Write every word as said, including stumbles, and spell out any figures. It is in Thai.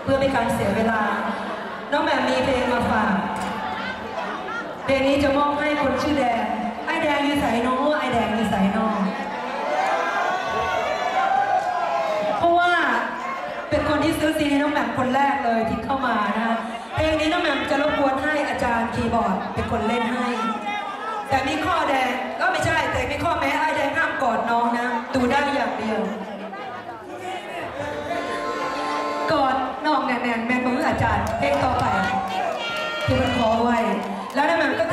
เพื่อไม่การเสียเวลาน้องแหม่มมีเพลงมาฝากเพลงนี้จะมอบให้คนชื่อแดงไอแดงอยู่ใส่น้องไอแดงอยู่ใส่น้องเพราะว่าเป็นคนที่ซื้อซีดีน้องแหม่มคนแรกเลยที่เข้ามานะเพลงนี้น้องแหม่มจะรบกวนให้อาจารย์คีย์บอร์ดเป็นคนเล่นให้แต่มีข้อแดงก็ไม่ใช่แต่มีข้อแม้ไอแดงห้ามกอดน้องนะดูได้อย่างเดียวกอดน้องแน่นๆแม่นมืออาจารย์เพลงต่อไปที่มันขอไว้แล้วน้องแหม่มก็